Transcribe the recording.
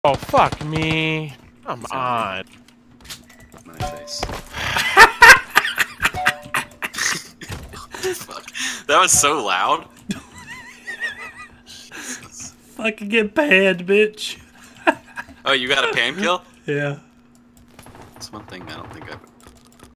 Oh, fuck me. Come on. My face. Fuck. That was so loud. Jesus. Fucking get panned, bitch. Oh, you got a pan kill? Yeah. That's one thing I don't think I've